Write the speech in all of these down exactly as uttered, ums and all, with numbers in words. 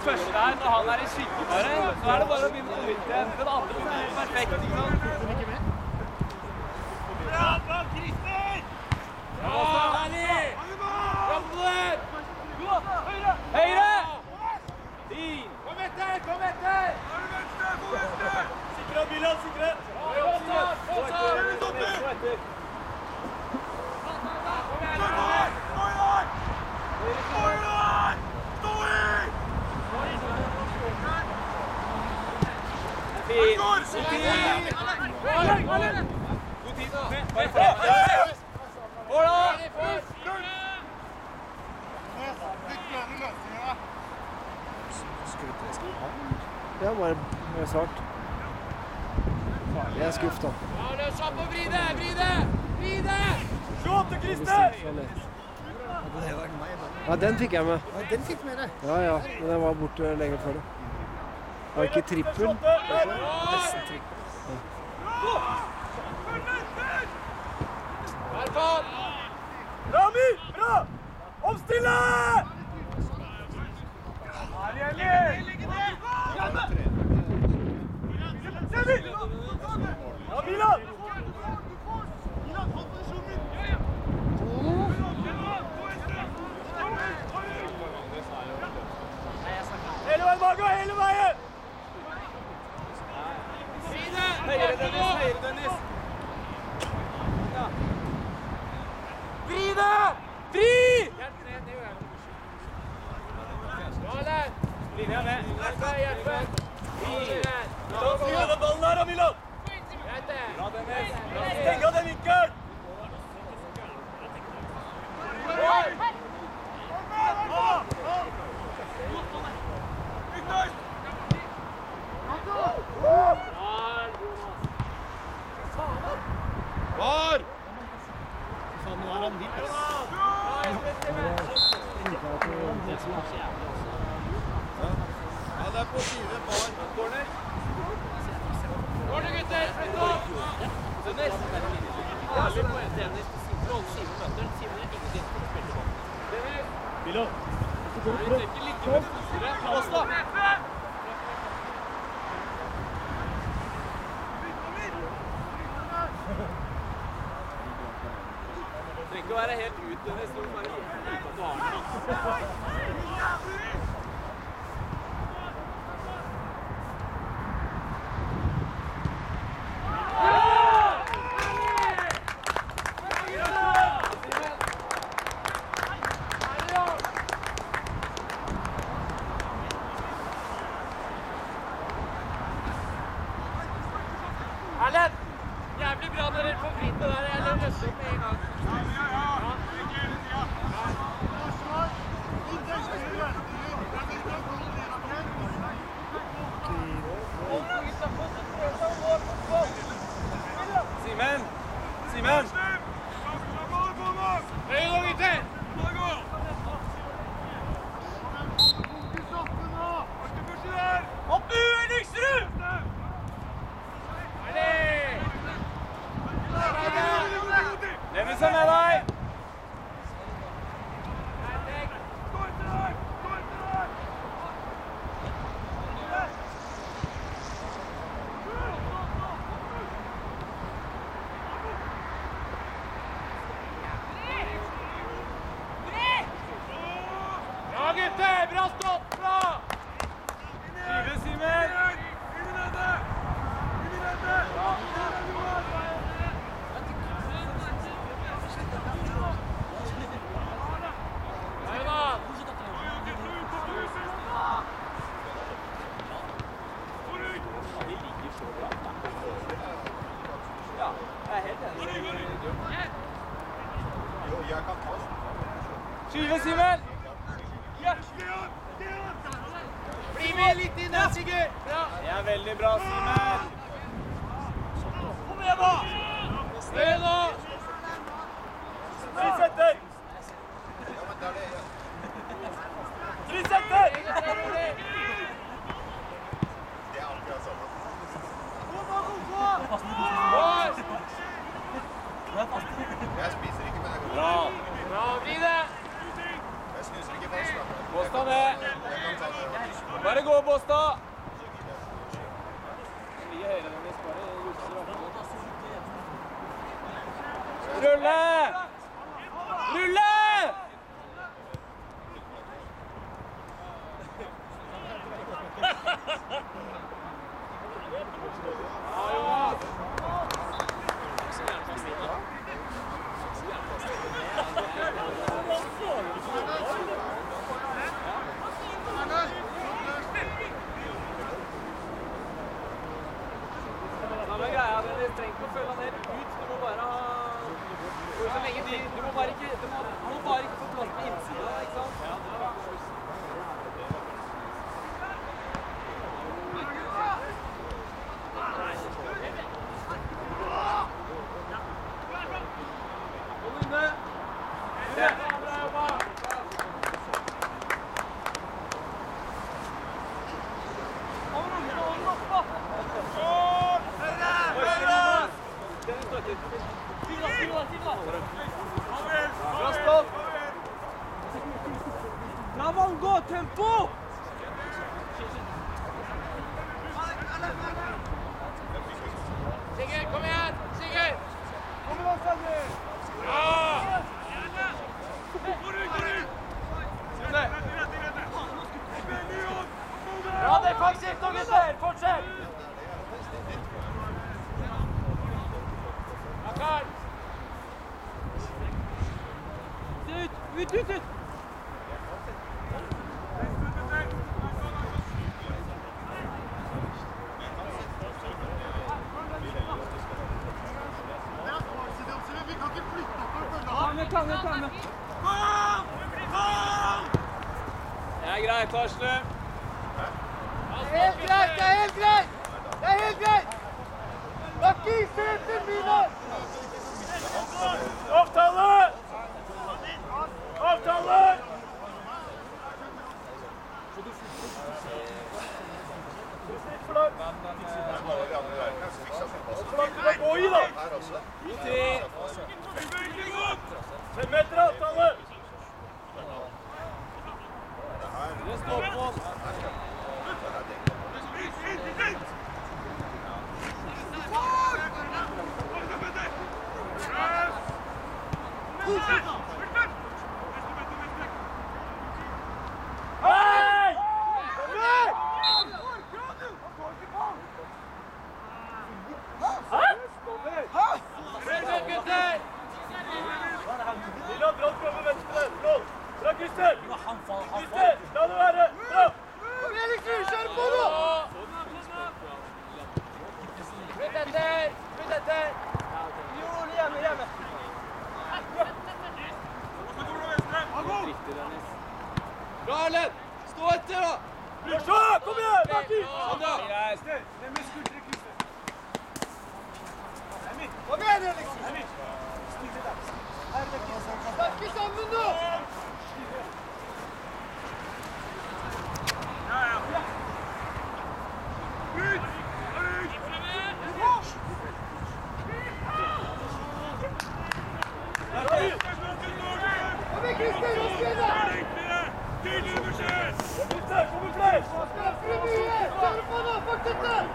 første der, når han er i skygge bare, så er det bare å begynne å utgjøre. Den andre er perfekt, ikke sant? Bra, bra, Christer! Ja, herlig! Jammer! Høyre! Høyre! Fin! Kom etter, kom etter! Kom etter! Sikre, Milan, sikre! Påtar, påtar! Kom etter! Kom igjen! Stå i dag! Stå i dag! Stå i! Fin! God tid! God tid nå! Bare frem! Måla! Ja, bare med svart. Jeg er skuff da. Ja, løs opp og vri det! Vri det! Vri det! Slå opp til Christer! Ja, den fikk jeg med. Ja, den fikk med deg. Ja, ja, men den var borte lenger før det. Det var ikke trippel. Nesten trippel. Herfan! Rami! Bra! Omstille! Her gjelder! Se vi! Ja, Milan! Hele veien, Marga! Hele veien! Høyre, Dennis! Høyre, Dennis! Vri det! Vri! Hjelp ned, det gjør jeg. Bra, Len! Linja med. Hjelpe, hjelpe. Ta flyet den ballen her, Milan! Bra, Dennis. Steng av den vinkelen! Var! Faen, nå er han vidt. Ja, det er på side, bar, corner. Corner, gutter! Flytt opp! Dennis! Herlig på en Dennis. Roll Simon møter. Simon er ingenting for å spille på. Dennis! Milo! Du trenger ikke like med fotstyret. Pass da! Du trenger ikke å være helt ut, Dennis. Du må bare vite at du har den. Erlend! Jævlig bra når dere får fritt det der. Jeg løper opp med en gang. Simen! Simen! Høy nå, gutter! Opp du, Eliksrud! Dennis er med deg! Bra gutter! Bra stopp! Bra! Skrive, Simen! Skyve, Simen! Bli med litt inn der, Sigurd! Bra! Det er veldig bra, Simen! Kom igjen da! Kom igjen da! Frisetter! Frisetter! Det er akkurat sånn. Gå, gå, gå! Jeg spiser ikke, men jeg går. Bra! Bra, bli det! Jeg snuser ikke fast, da. Gå stå ned! Jeg kan ta det. følge han helt ut. Du må bare ha... Så lenge de... Du må bare ikke... Du må, du må bare ikke få plass på innsiden, ikke sant? Ja, det er Kom inne! Ja! Bra jobba! La van gå, tempo! Sigurd, kom igjen! Sigurd! Kom igjen, Sander! Ja! Går ut, går ut! Bra defensivt nå, gutter! Fortsett! Akar! Se ut! Ut, ut, ut! Ta med, ta med! Det er greit, Arsle. Det er helt greit, det er helt greit! Det er helt greit! Bakki, se etter Milan! Avtale! Avtale! Gå i da! Ut i! Fem meter avtale! Det står på oss. Hei! Lilla, bra prøve venstre. Bra. Bra, Christer. Christer, la det være. Bra. Kom igjen, Liksen, kjør på nå! Flytt etter. Flytt etter. Jo, hjemme, hjemme. Bra, Erlend. Stå etter, da. Bra, kom igjen. Martin. Sånn, da. Det er med skuldre, Christer. Kom igjen, Liksen. Snakke sammen nå! Ja, ja. Ut! Ut! Kom igjen, Christer, nå skal det! Tydelig beskjed! Christer, kom med flere. Skaffer du mye? Kjør på nå, fortsett det!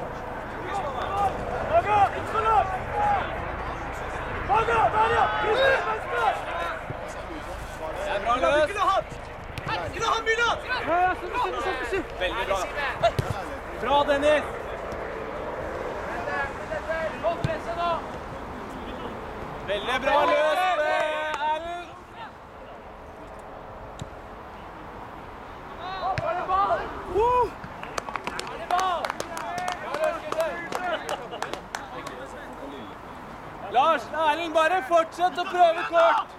Haga, ikke så langt. Haga, der ja! Christer, venstre! Det er bra løs. Ikke noe hatt! Ikke noe hatt, Milan! Ja, ja, så bra, så bra. Veldig bra. Bra, Dennis. Hold presset nå. Veldig bra løs, Erlend. Er det ball? Er det ball? Lars, Erlend, bare fortsett å prøve kort.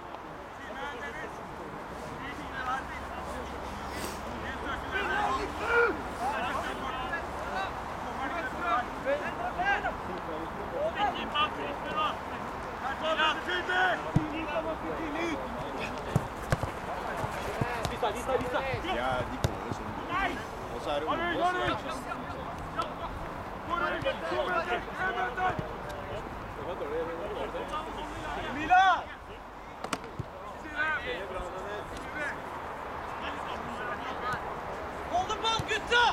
Visa, visa, visa. Ja, de går jo sånn. Og så er det Olof som er ikke sånn. Mila! Hold det ball, gutta!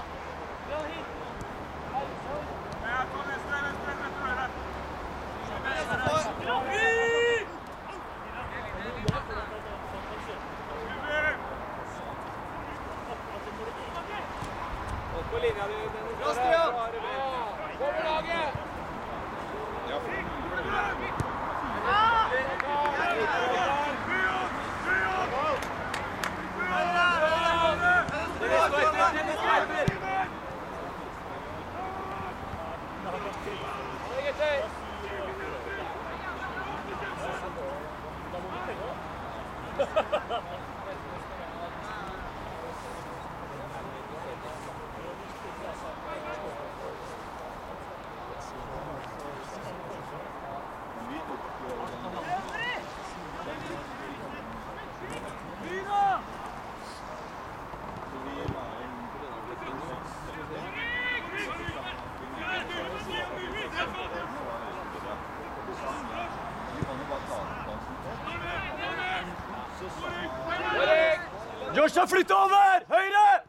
På linja di, Dennis. Bra, Stian! Kommer laget! Ja, for Joshua, flytt over! Høyre!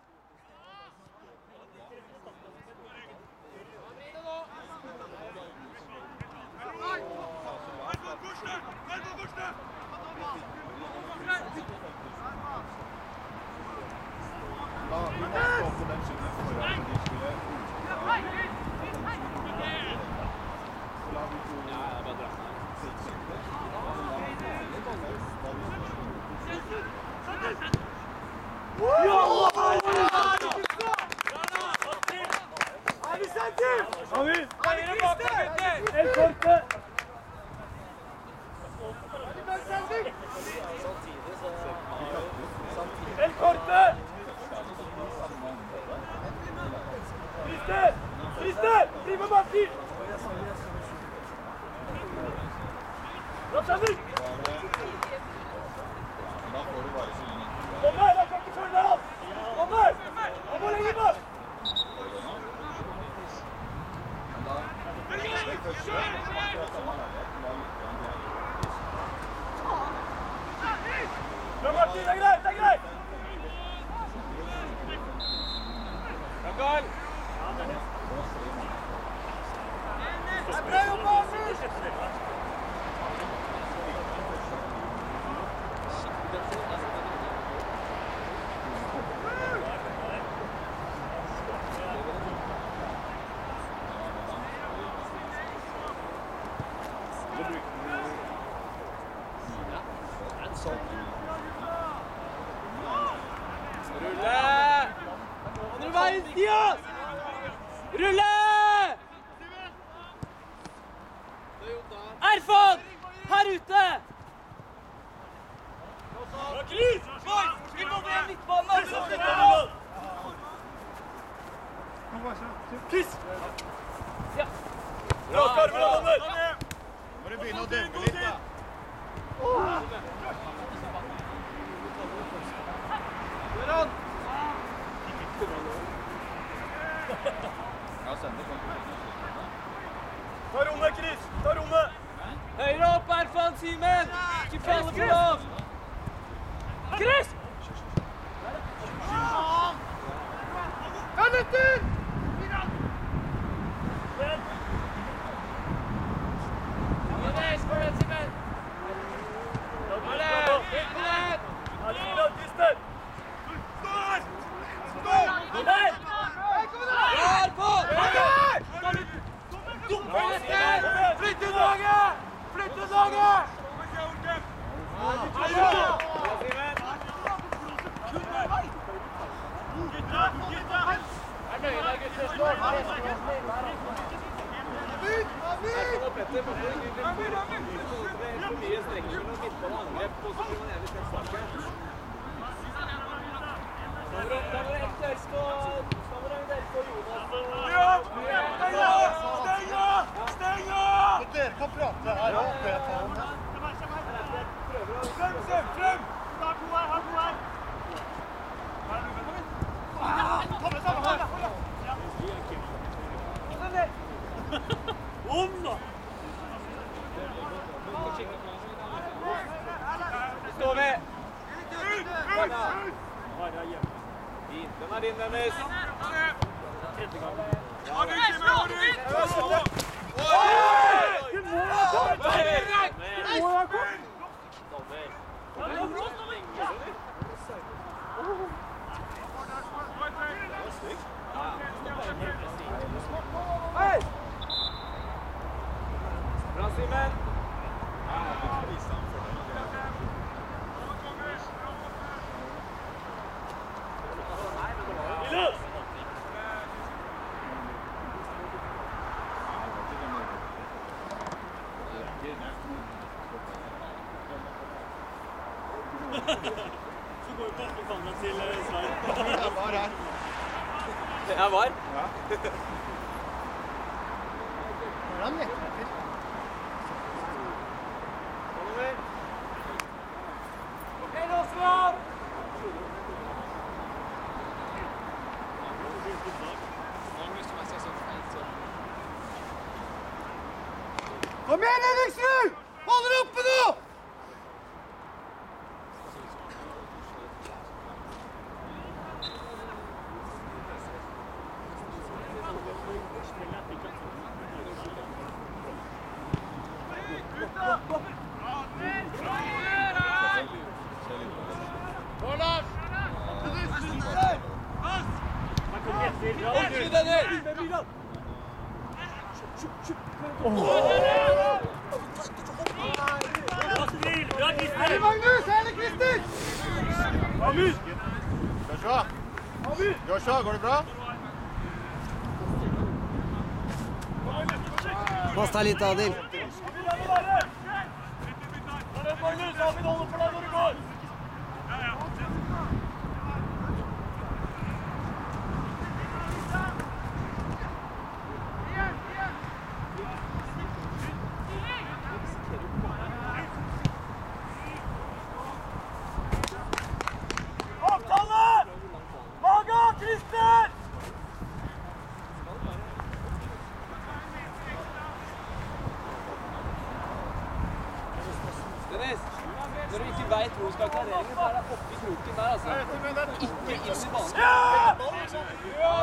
Så går vi på oppbemannet til Sverige. Jeg var her. Jeg var. Ja. Hvordan vet du det? Hei, Osvald! Kom igjen, Henriksrud! Hold dere oppe nå! Er det Magnus? Er det Christer? Joshua! Joshua, går det bra? Pass deg litt, Adil. Avtale! Maga, Christer! Dennis, når du ikke vet hvor du skal ha klareringen, så er det oppi kroken der, altså. Ikke inn i banen. Ja!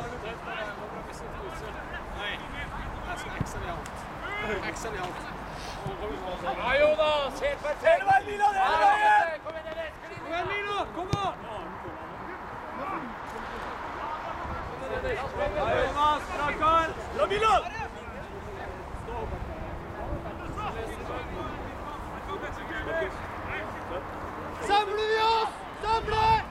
Ja, Jonas! Helt perfekt! Hele veien, Milan! Hele veien! Kom igjen, Dennis! Kom igjen, Milan! Kom nå! Ja, Jonas! Bra kar! Bra, Milan! Samler vi oss! Samle!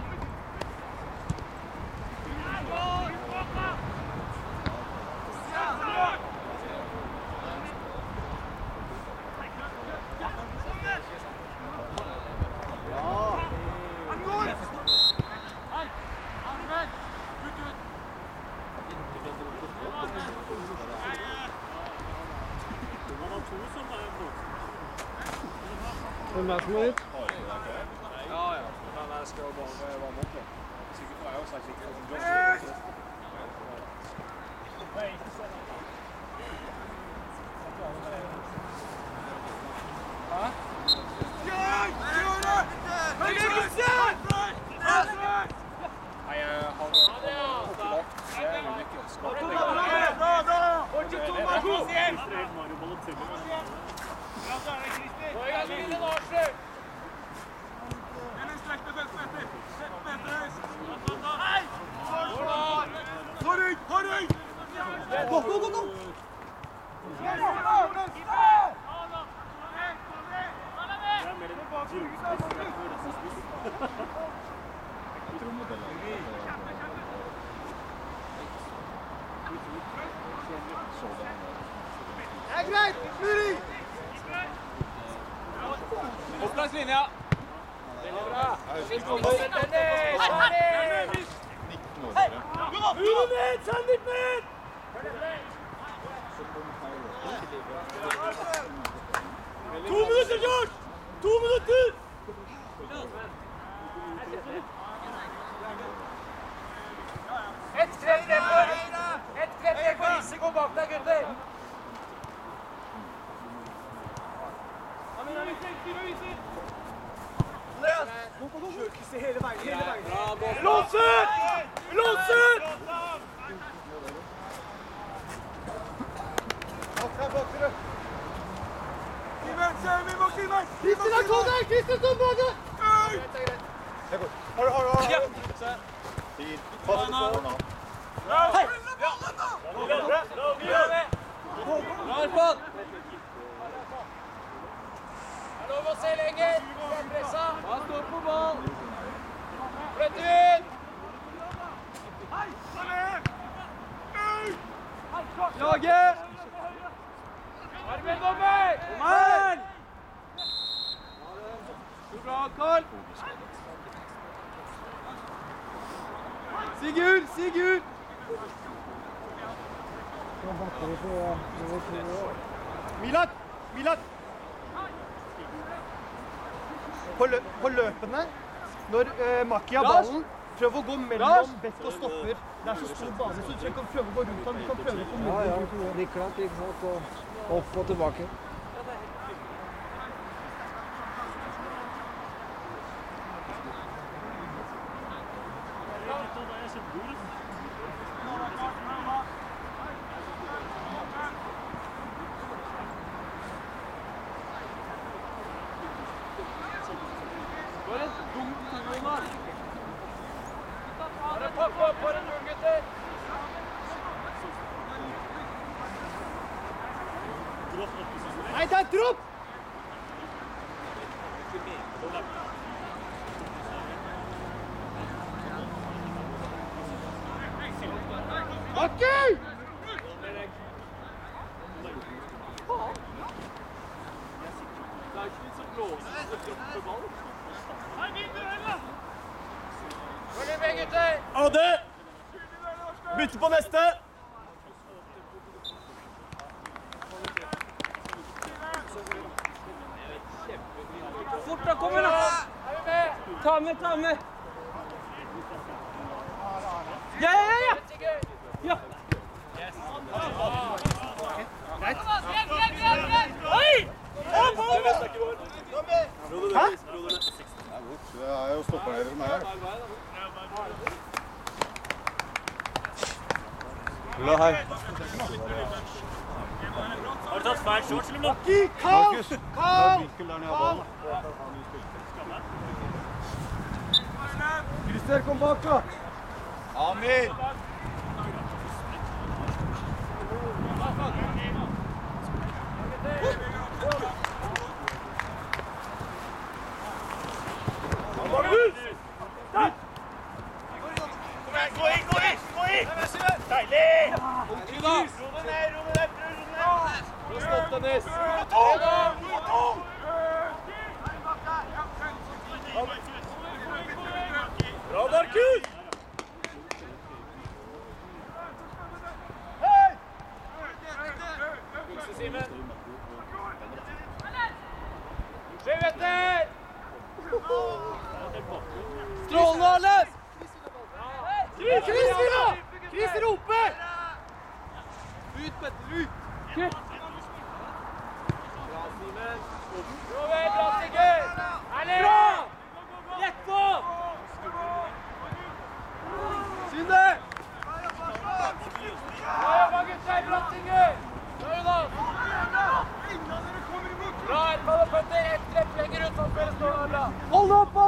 Hvem er det som er ut? Ja, ja. Men jeg skal jo bare varme opp, da. Sikkert får jeg jo sagt ikke som Josh. Nei, jeg har håpet bak. Det er jo ikke å skape det. Mario Balotelli. Nå er jeg ganske lille, Larsen! Harry! Harry! Gå, gå, gå, gå! Det er mer en Det er greit! Muri! Opp langs linja! Veldig bra! Jeg Kom på, Dennis! Dennis! nitten år siden. Ullevik, send litt ned! To minutter, George! To minutter! Et krett ned for! Et krett ned for risiko bak deg, gutter! Låser! Låser! Christer er kommet her! Christer står bak deg! Har du, har du, har du? Tid. Pass på nå. Bra, Arpad! Det er lov å se lenger! Pressa! Da står på ball! Flytt ut! Jage! Armen dommer! Kom her! Bra, Karl! Sigurd! Sigurd! Milan! Milan! På, lø på løpene, når uh, Maki har ballen, prøv å gå mellom bekk og stopper. Det er så stor bane, så du trenger ikke å prøve å gå rundt ham. Du kan prøve å få Ja, ja. mulighet. Rikland, ikke sant. Og opp og tilbake. For en dum Jonas! Bare papp opp for en dum, gutter! Nei, det er tropp! Maki! Det er ikke litt så blåsende å droppe ball. Følg med, gutter! Ade! Bytte på neste! Fort da, kom igjen da! Er vi med? Ta med, ta med! Ja, ja, ja! Ja! Oi! Opp, opp, opp! Hæ? Det er jo stopper nede for meg her. La her. Har du tatt feil shorts, eller noe? Maki, Karl! Karl! Vinkel der nede av ballen. Christer, kom bak da! Amir! Gå inn, gå inn, gå inn! Deilig! Ordentlig da! Ro deg ned, ro deg ned, prøv ro deg ned! Bra stopp, Dennis! Bra, Markus! Fikse, Simen! Skjev etter! Strålende, Arles! Chris, Chris, Chris roper! Ut, Petter, ut! Bra, Simen! Bra, vel, bra, Sigurd! Herlig! Bra! Gjett på! Synne! Bra jobba, gutter! Bra, Sigurd! Bra, Jonas! Bra, Erman og Petter! Ett trepp lenger ut, sånn før det står der, bra! Hold opp,